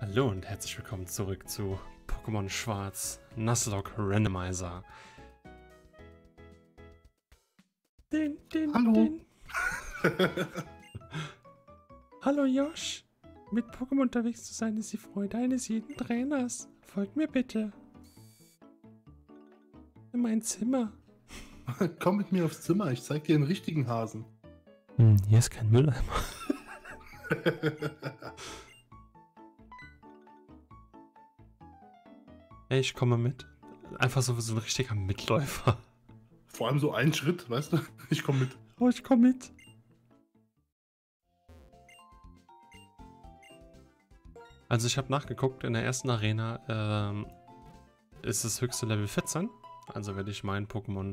Hallo und herzlich willkommen zurück zu Pokémon Schwarz Nuzlocke Randomizer. Hallo. Hallo Josh. Mit Pokémon unterwegs zu sein ist die Freude eines jeden Trainers. Folgt mir bitte. In mein Zimmer. Komm mit mir aufs Zimmer, ich zeig dir einen richtigen Hasen. Hier ist kein Mülleimer. Ey, ich komme mit. Einfach so ein richtiger Mitläufer. Vor allem so einen Schritt, weißt du? Ich komm mit. Oh, ich komme mit. Also ich habe nachgeguckt, in der ersten Arena ist das höchste Level 14. Also werde ich meinen Pokémon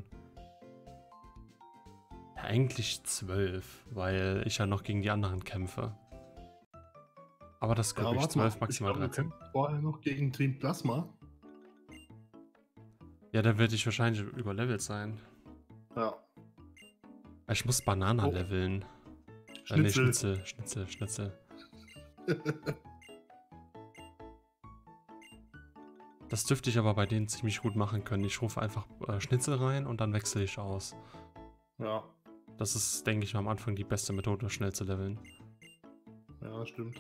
eigentlich 12, weil ich ja noch gegen die anderen kämpfe. Aber das ist gut, ich 12, maximal ich glaub, 13. du kämpfst vorher noch gegen Team Plasma. Ja, da werde ich wahrscheinlich überlevelt sein. Ja. Ich muss Banana Oh. leveln. Nee, Schnitzel. Das dürfte ich aber bei denen ziemlich gut machen können. Ich rufe einfach Schnitzel rein und dann wechsle ich aus. Ja. Das ist, denke ich, am Anfang die beste Methode, schnell zu leveln. Ja, stimmt.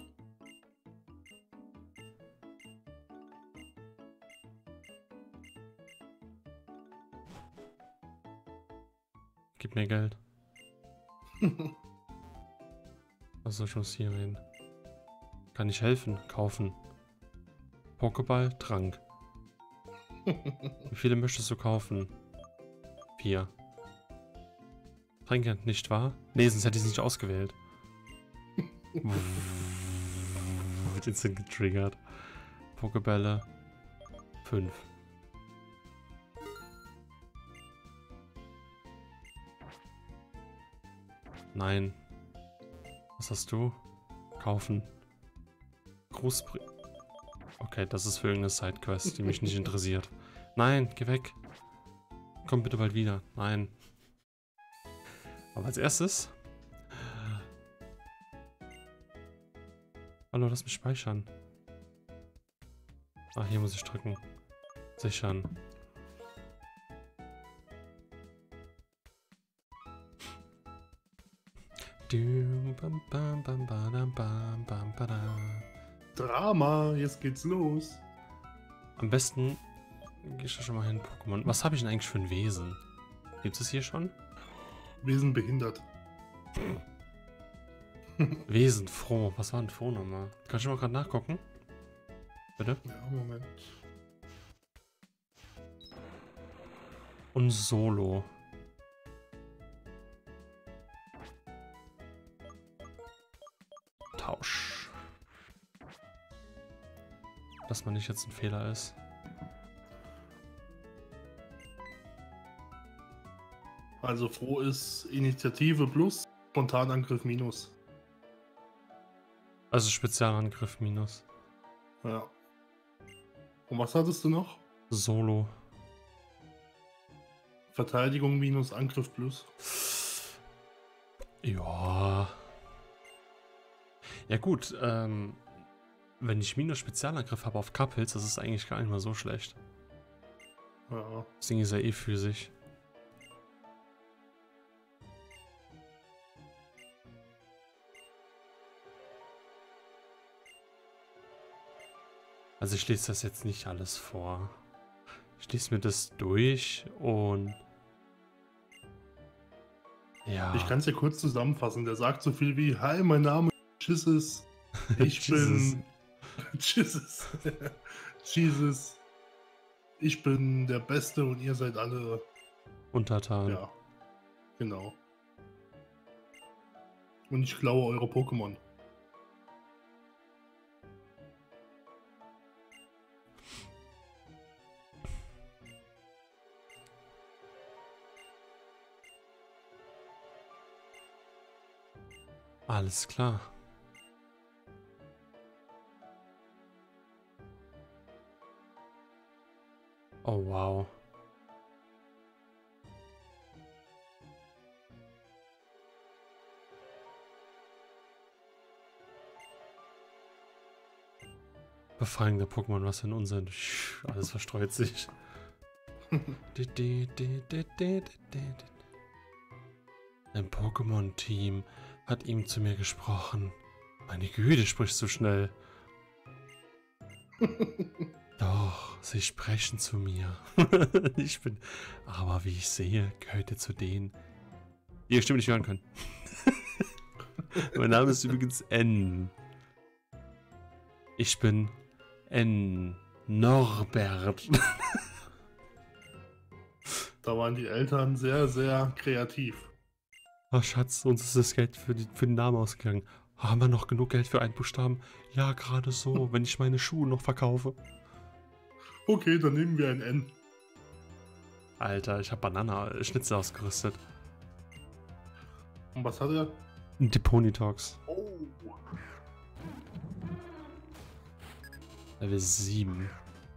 Gib mir Geld. Also ich muss hier reden. Kann ich helfen? Kaufen. Pokéball, Trank. Wie viele möchtest du kaufen? 4. Tränke, nicht wahr? Nee, sonst hätte ich es nicht ausgewählt. Wird instant getriggert. Pokébälle. 5. Nein. Was hast du? Kaufen. Grußbrief. Okay, das ist für irgendeine Sidequest, die mich nicht interessiert. Nein, geh weg. Komm bitte bald wieder. Nein. Aber als erstes... Hallo, lass mich speichern. Ach, hier muss ich drücken. Sichern. Drama, jetzt geht's los. Am besten gehe ich schon mal hin, Pokémon. Was habe ich denn eigentlich für ein Wesen? Gibt es hier schon? Wir sind behindert. Wesen, froh. Was war denn froh nochmal? Kann ich mal gerade nachgucken? Bitte? Ja, Moment. Und Solo. Tausch. Dass man nicht jetzt ein Fehler ist. Also froh ist Initiative plus, Spontanangriff minus. Also Spezialangriff minus. Ja. Und was hattest du noch? Solo. Verteidigung minus, Angriff plus. Ja. Ja gut, wenn ich minus Spezialangriff habe auf Kappels, das ist eigentlich gar nicht mal so schlecht. Ja. Das Ding ist ja eh physisch. Also ich lese das jetzt nicht alles vor. Ich lese mir das durch und... Ja. Ich kann es ja kurz zusammenfassen. Der sagt so viel wie: Hi, mein Name ist Jesus. Ich bin... Jesus. Jesus. Ich bin der Beste und ihr seid alle... Untertan. Ja, genau. Und ich klaue eure Pokémon. Alles klar. Oh wow. Befreiung der Pokémon, was für ein Unsinn. Alles verstreut sich. Ein Pokémon-Team hat ihm zu mir gesprochen. Meine Güte, sprichst so schnell. Doch, sie sprechen zu mir. Ich bin... Aber wie ich sehe, gehört ihr zu denen, die ihr Stimme nicht hören können. Mein Name ist übrigens N. Ich bin N. Norbert. Da waren die Eltern sehr, sehr kreativ. Ach Schatz, uns ist das Geld für den Namen ausgegangen. Haben wir noch genug Geld für einen Buchstaben? Ja, gerade so, wenn ich meine Schuhe noch verkaufe. Okay, dann nehmen wir ein N. Alter, ich habe Banana-Schnitzel ausgerüstet. Und was hat er? Die Ponytox. Oh. Level 7.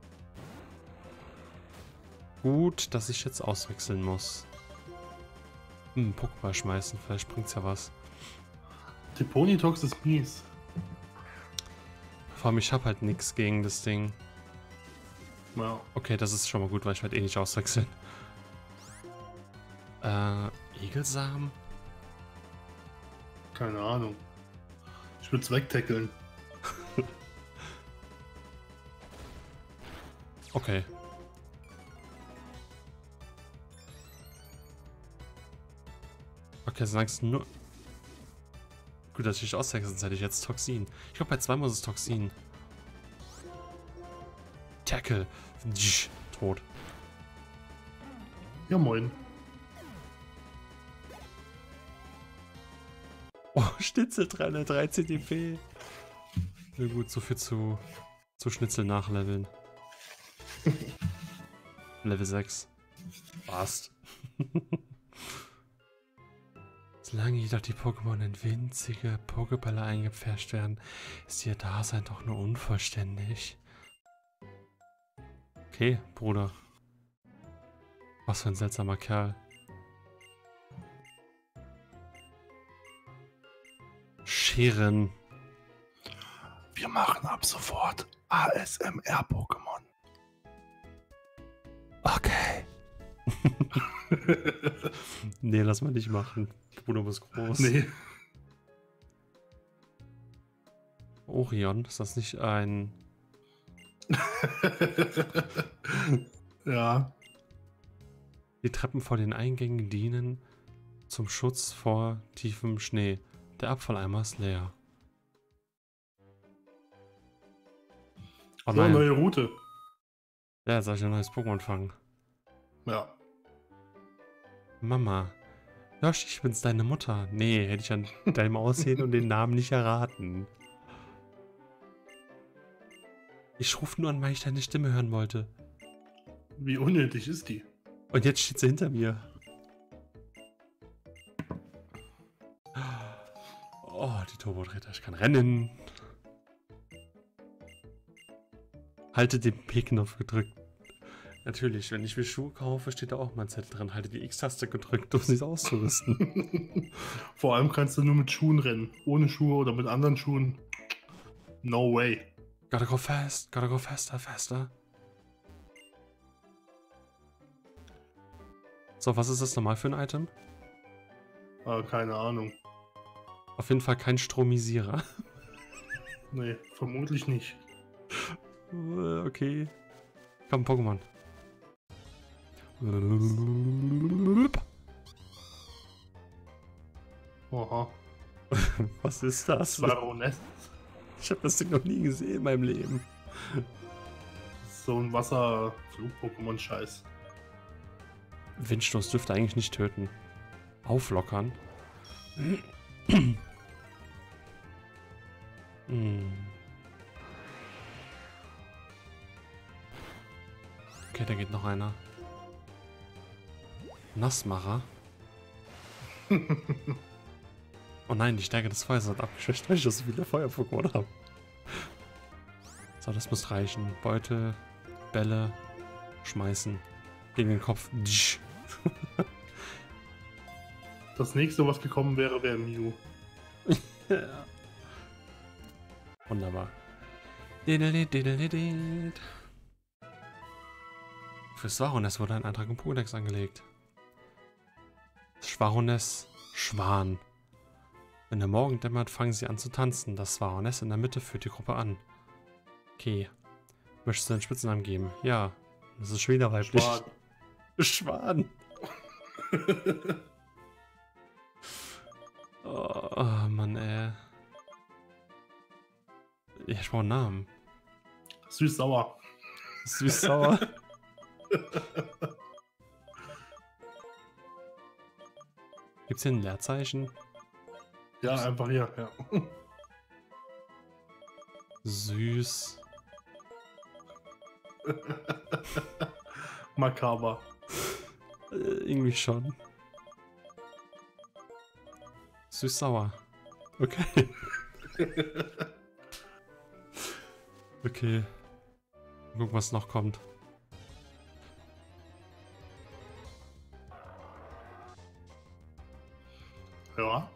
Gut, dass ich jetzt auswechseln muss. Pokéball schmeißen, vielleicht bringt's ja was. Die Ponytox ist mies. Vor allem, ich habe halt nichts gegen das Ding. Ja. Okay, das ist schon mal gut, weil ich werde eh nicht auswechseln. Egelsamen? Keine Ahnung. Ich würde es wegtackeln. Okay. Okay, sagst nur... Gut, dass ich auswechseln, sonst hätte ich jetzt Toxin. Ich glaube, bei 2 muss es Toxin. Tackle. Tot. Ja, moin. Oh, Schnitzel 313 DP. Na gut, so viel zu Schnitzel nachleveln. Level 6. Passt. Solange jedoch die Pokémon in winzige Pokébälle eingepfercht werden, ist ihr Dasein doch nur unvollständig. Okay, Bruder. Was für ein seltsamer Kerl. Scheren. Wir machen ab sofort ASMR-Pokémon. Okay. Nee, lass mal nicht machen. Bruder muss groß. Nee. Orion, ist das nicht ein... Ja. Die Treppen vor den Eingängen dienen zum Schutz vor tiefem Schnee. Der Abfalleimer ist leer. Oh So, nein. neue Route. Ja, jetzt soll ich ein neues Pokémon fangen. Ja. Mama. Josh, ich bin's, deine Mutter. Nee, hätte ich an deinem Aussehen und den Namen nicht erraten. Ich rufe nur an, weil ich deine Stimme hören wollte. Wie unnötig ist die? Und jetzt steht sie hinter mir. Oh, die Turbodretter. Ich kann rennen. Halte den P-Knopf gedrückt. Natürlich, wenn ich mir Schuhe kaufe, steht da auch mein Zettel dran. Halte die X-Taste gedrückt, um sie auszurüsten. Vor allem kannst du nur mit Schuhen rennen. Ohne Schuhe oder mit anderen Schuhen. No way. Gotta go fast. Gotta go faster, faster. So, was ist das nochmal für ein Item? Keine Ahnung. Auf jeden Fall kein Stromisierer. Nee, vermutlich nicht. Okay. Komm, Pokémon. Oha. Was ist das? Baroness. Ich habe das Ding noch nie gesehen in meinem Leben. So ein Wasserflug-Pokémon-Scheiß. Windstoß dürfte eigentlich nicht töten. Auflockern. Okay, da geht noch einer. Nassmacher. Oh nein, die Stärke des Feuers hat abgeschwächt, weil ich so viele Feuer-Pokémon habe. So, das muss reichen. Beute, Bälle, schmeißen. Gegen den Kopf. Das nächste, was gekommen wäre, wäre Mew. Ja. Wunderbar. Für Schwaroness wurde ein Eintrag im Pokédex angelegt. Schwaroness Schwan. Wenn der Morgen dämmert, fangen sie an zu tanzen. Das Schwaroness in der Mitte führt die Gruppe an. Okay. Möchtest du einen Spitznamen geben? Ja. Das ist schon wieder weiblich. Schwan. Schwan. Oh, Mann, ey. Ich brauche einen Namen. Süß-sauer. Süß-sauer. Gibt's hier ein Leerzeichen? Ja, einfach hier, ja. Süß. Makaber. Irgendwie schon. Süß-sauer. Okay. Okay. Mal gucken, was noch kommt. Ja.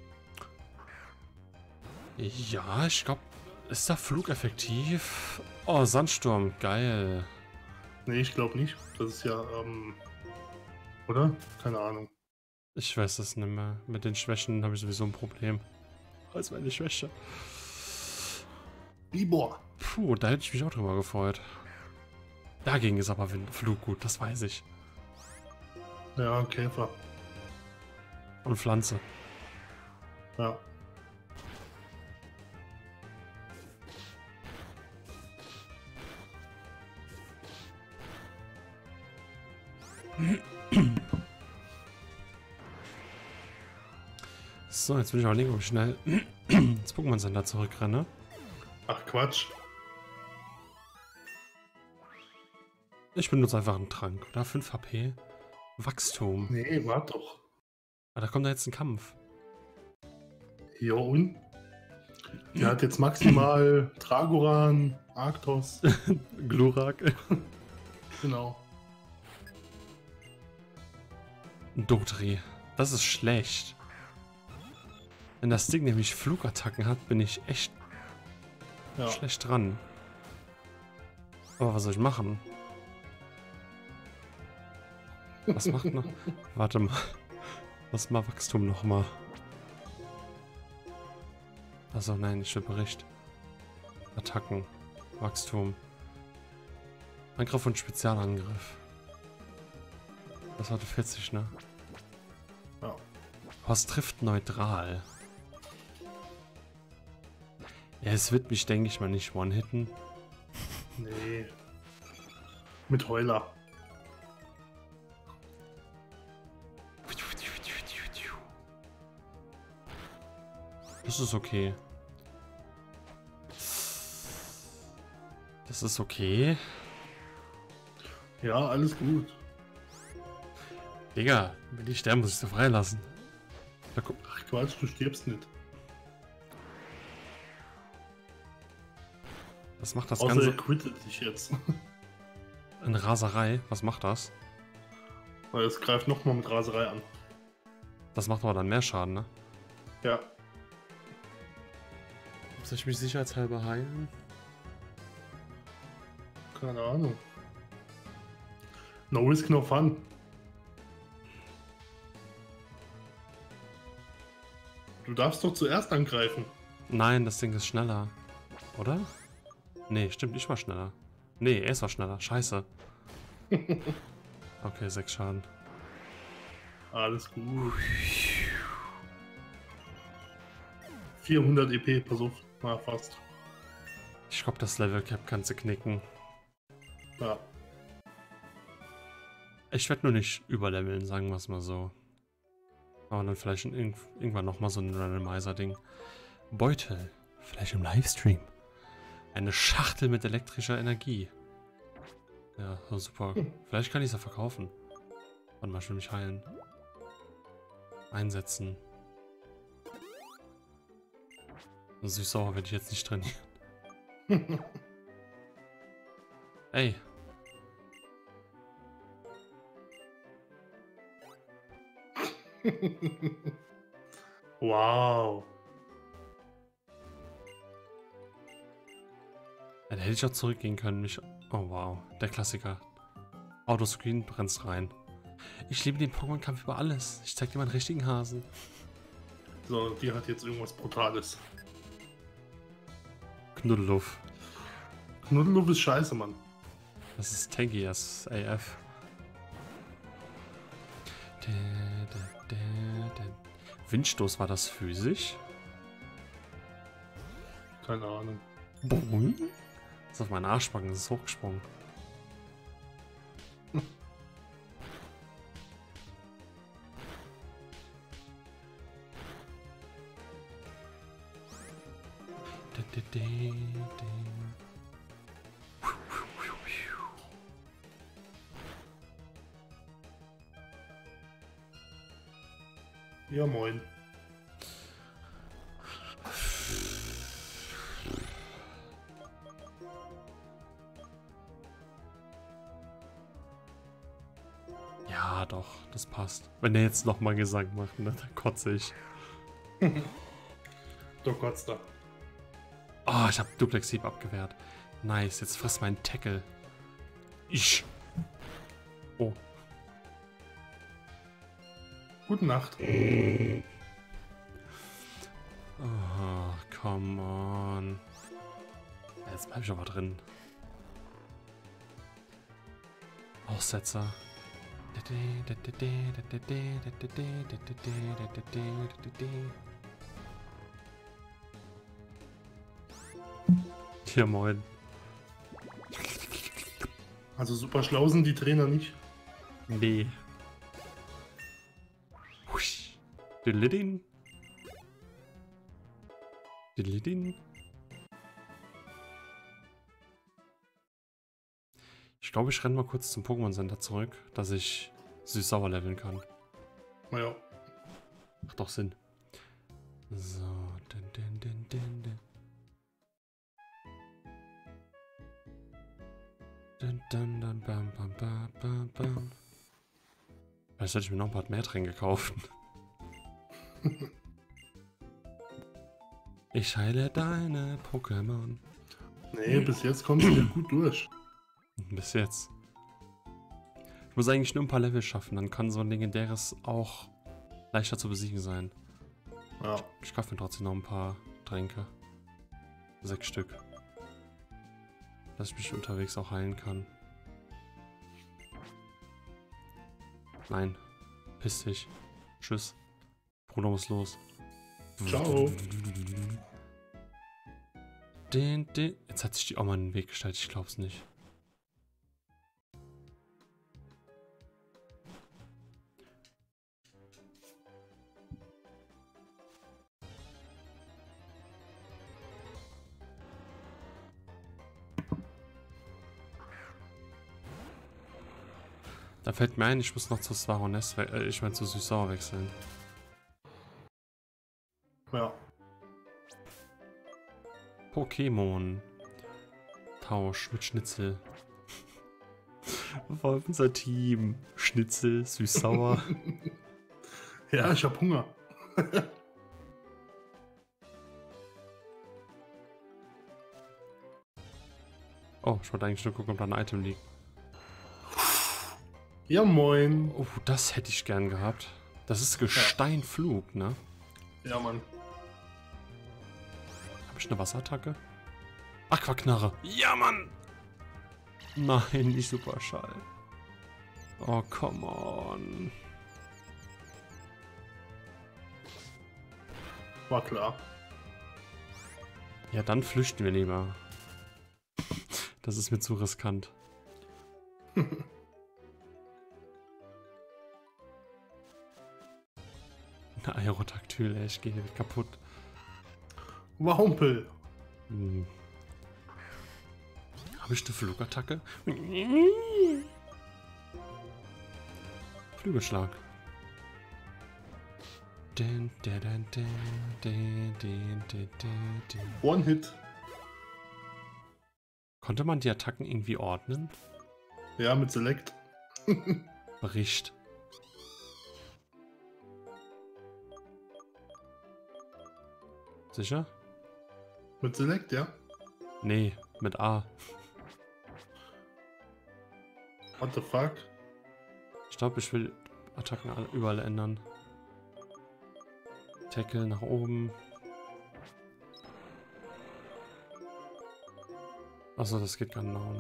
Ja, ich glaube, ist der Flug effektiv? Oh, Sandsturm, geil. Nee, ich glaube nicht. Das ist ja, oder? Keine Ahnung. Ich weiß es nicht mehr. Mit den Schwächen habe ich sowieso ein Problem. Was ist meine Schwäche? Bibor. Puh, da hätte ich mich auch drüber gefreut. Dagegen ist aber Flug gut, das weiß ich. Ja, Käfer. Und Pflanze. Ja. So, jetzt will ich überlegen, ob ich schnell ins Pokémon Center zurückrenne. Ach Quatsch. Ich benutze einfach einen Trank, oder? 5 HP. Wachstum. Nee, warte doch. Ah, da kommt da jetzt ein Kampf. Ja und? Der hat jetzt maximal Dragoran, Arctos. Glurak. Genau. Dotri. Das ist schlecht. Wenn das Ding nämlich Flugattacken hat, bin ich echt Ja. schlecht dran. Aber was soll ich machen? Was macht noch? Warte mal. Was macht Wachstum nochmal? Also nein, ich will Bericht. Attacken. Wachstum. Angriff und Spezialangriff. Das hatte 40, ne? Ja. Was trifft neutral? Ja, es wird mich, denke ich mal, nicht one-hitten. Nee. Mit Heuler. Das ist okay. Das ist okay. Ja, alles gut. Digga, wenn ich sterbe, muss ich sie freilassen. Da guck. Ach Quatsch, du stirbst nicht. Was macht das Außer Ganze? er quittet dich jetzt. Eine Raserei? Was macht das? Weil es greift nochmal mit Raserei an. Das macht aber dann mehr Schaden, ne? Ja. Soll ich mich sicherheitshalber heilen? Keine Ahnung. No risk, no fun. Du darfst doch zuerst angreifen. Nein, das Ding ist schneller. Oder? Nee, stimmt, ich war schneller. Nee, er ist war schneller. Scheiße. Okay, 6 Schaden. Alles gut. 400 EP, pass auf. Na, fast. Ich glaube, das Level Cap kannst du knicken. Ja. Ich werde nur nicht überleveln, sagen wir es mal so. Aber dann vielleicht irgendwann nochmal so ein Randomizer-Ding. Beutel. Vielleicht im Livestream. Eine Schachtel mit elektrischer Energie. Ja, so super. Vielleicht kann ich es ja verkaufen. Warte mal, ich will mich heilen. Einsetzen. Süß-sauer werde ich jetzt nicht trainieren. Ey. Wow. Dann hätte ich auch zurückgehen können. Mich... Oh wow, der Klassiker. Autoscreen, brennst rein. Ich liebe den Pokémon-Kampf über alles. Ich zeig dir meinen richtigen Hasen. So, die hat jetzt irgendwas Brutales. Knuddeluff. Knuddeluff ist scheiße, Mann. Das ist tanky as AF. Windstoß, war das physisch? Keine Ahnung. Boing. Das ist auf meinen Arschbacken, das ist hochgesprungen. Ja, moin. Ja, doch, das passt. Wenn er jetzt nochmal Gesang macht, ne, dann kotze ich. Du kotzt da. Oh, ich habe Duplex Hieb abgewehrt. Nice, jetzt frisst mein Tackle. Oh. Gute Nacht. Oh, come on. Jetzt bleib ich aber drin. Aussetzer. Ja, moin. Also super schlau sind die Trainer nicht. Nee. Husch. Dilidin. Dilidin. Ich glaube, ich renne mal kurz zum Pokémon Center zurück, dass ich süß-sauer leveln kann. Naja. Macht doch Sinn. So. Bam, bam, bam, bam, bam. Vielleicht hätte ich mir noch ein paar mehr Tränke kaufen. Ich heile deine Pokémon. Nee, bis jetzt kommst du ja gut durch. Bis jetzt. Ich muss eigentlich nur ein paar Level schaffen, dann kann so ein legendäres auch leichter zu besiegen sein. Ja. Ich kaufe mir trotzdem noch ein paar Tränke. 6 Stück. Dass ich mich unterwegs auch heilen kann. Nein. Piss dich. Tschüss. Bruno muss los. Ciao. Jetzt hat sich die Oma in den Weg gestellt, ich glaub's nicht. Da fällt mir ein, ich muss noch zu Swaroness, ich meine zu Süß-Sauer wechseln. Ja. Pokémon. Tausch mit Schnitzel. War unser Team. Schnitzel, süß-sauer. Ja, ich hab Hunger. Oh, ich wollte eigentlich nur gucken, ob da ein Item liegt. Ja, moin. Oh, das hätte ich gern gehabt. Das ist Gesteinflug, ne? Ja, Mann. Habe ich eine Wasserattacke? Aquaknarre. Ja, Mann! Nein, nicht Superschall. Oh, come on. War klar. Ja, dann flüchten wir lieber. Das ist mir zu riskant. Eine Aerodactyl, ey, ich gehe kaputt. Wahumpel. Hm. Habe ich eine Flugattacke? Flügelschlag. One-Hit. Konnte man die Attacken irgendwie ordnen? Ja, mit Select. Bericht. Sicher? Mit Select, ja. Nee, mit A. What the fuck? Ich glaube, ich will Attacken überall ändern. Tackle nach oben. Achso, das geht gar nicht nach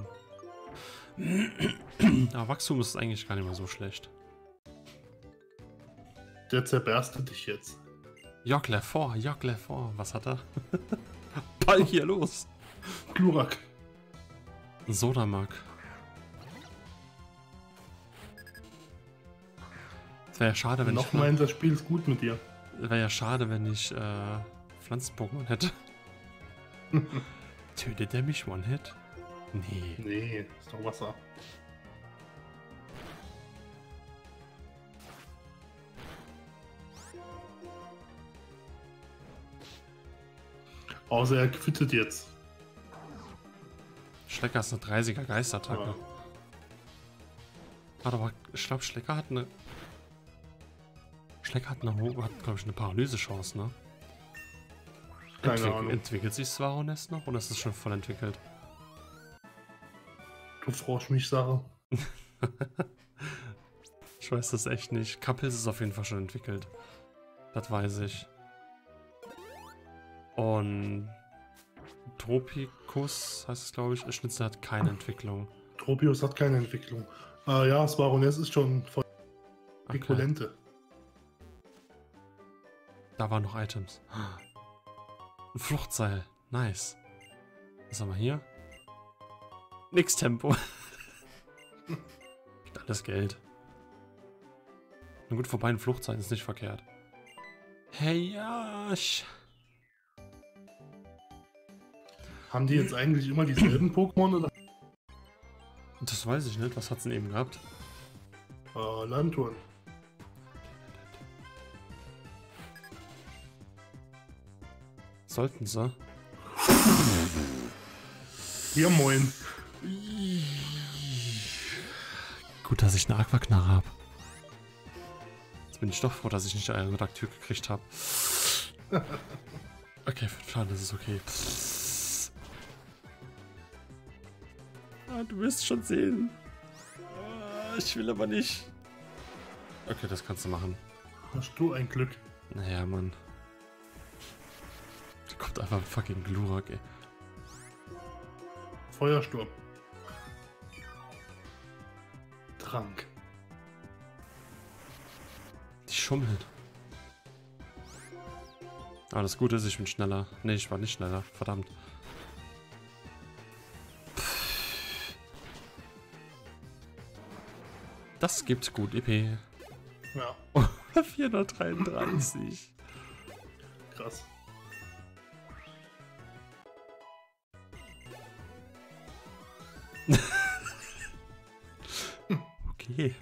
unten. Aber Wachstum ist eigentlich gar nicht mehr so schlecht. Der zerberstet dich jetzt. Jockler vor. Was hat er? Ball hier los. Glurak. Sodamak. Es wäre ja schade, wenn Noch meint, das Spiel ist gut mit dir. Wäre ja schade, wenn ich Pflanzen-Pokémon hätte. Tötet der mich One-Hit? Nee. Nee, ist doch Wasser. Außer er quittet jetzt. Schlecker ist eine 30er Geistattacke. Ja. Warte, aber ich glaube, Schlecker hat eine, glaube ich, eine Paralyse-Chance, ne? Keine Ahnung. Entwickelt sich Svaronest noch oder ist es schon voll entwickelt? Du fragst mich Sache. Ich weiß das echt nicht. Kappels ist auf jeden Fall schon entwickelt. Das weiß ich. Und Tropikus heißt es, glaube ich. Schnitzel hat keine Entwicklung. Tropius hat keine Entwicklung. Ja, Svaronest ist schon voll Equivalente. Da waren noch Items. Ein Fluchtseil. Nice. Was haben wir hier? Nix Tempo. Gibt alles Geld. Na gut, vorbei ein Fluchtseil ist nicht verkehrt. Hey, Yash. Haben die jetzt eigentlich immer dieselben Pokémon oder? Das weiß ich nicht. Was hat's denn eben gehabt? Landtouren. Sollten sie. Ja, moin. Gut, dass ich eine Aquaknarre habe. Jetzt bin ich doch froh, dass ich nicht einen Redakteur gekriegt habe. Okay, 5 Schaden, das ist okay. Ah, du wirst schon sehen. Ah, ich will aber nicht. Okay, das kannst du machen. Hast du ein Glück. Naja, Mann. Da kommt einfach ein fucking Glurak, ey. Feuersturm. Trank. Die schummelt. Aber das Gute ist, ich bin schneller. Ne, ich war nicht schneller. Verdammt. Das gibt gut EP. Ja, 433. krass. Okay.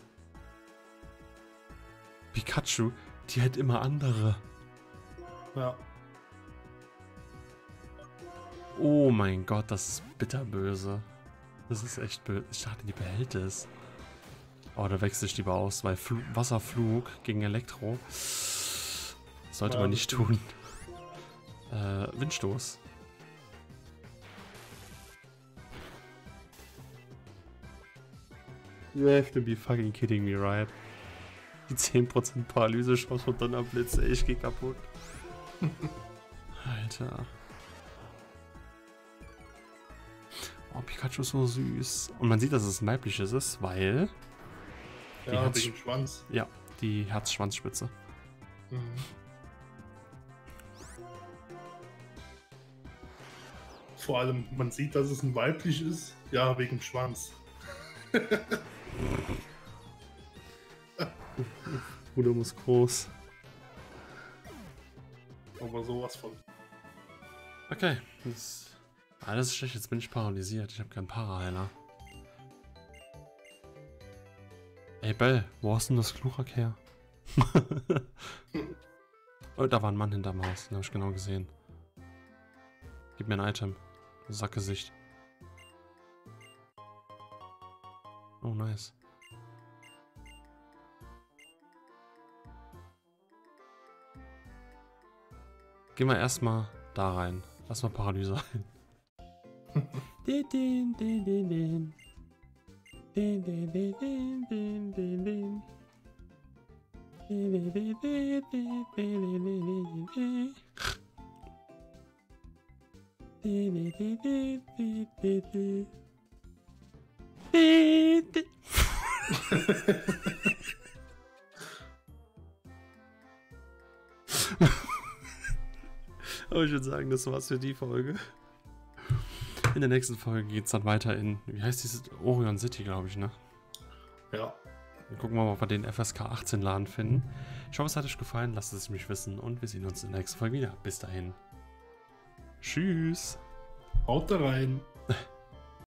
Pikachu, die hat immer andere. Ja. Oh mein Gott, das ist bitterböse. Das ist echt böse. Ich dachte, die behält es. Oh, da wechsle ich lieber aus, weil Wasserflug gegen Elektro sollte Ja, man nicht das tun. Windstoß. You have to be fucking kidding me, right? Die 10% Paralyse-Chance und Donnerblitz, ey, ich geh kaputt. Alter. Oh, Pikachu ist so süß. Und man sieht, dass es ein weibliches ist, weil... Ja, wegen Schwanz. Ja, die Herzschwanzspitze. Mhm. Vor allem, man sieht, dass es ein weiblich ist. Ja, wegen Schwanz. Bruder muss groß. Aber sowas von. Okay, das ist schlecht. Jetzt bin ich paralysiert. Ich habe keinen Paraheiler. Ey, Bell, wo hast denn das Glurak her? Oh, da war ein Mann hinterm Haus. Den habe ich genau gesehen. Gib mir ein Item. Sackgesicht. Oh, nice. Geh mal erstmal da rein. Lass mal Paralyse ein. Din, din, din, din, din. Din, din, din, din, din, din, din. Din, din, din, din, din, din, din, din, din. Din, din, din, din, din, din, din. Din, din. Aber ich würde sagen, das war's für die Folge. In der nächsten Folge geht es dann weiter in, wie heißt dieses? Orion City, glaube ich, ne? Ja. Dann gucken wir mal, ob wir den FSK 18 Laden finden. Ich hoffe, es hat euch gefallen. Lasst es mich wissen und wir sehen uns in der nächsten Folge wieder. Bis dahin. Tschüss. Haut da rein.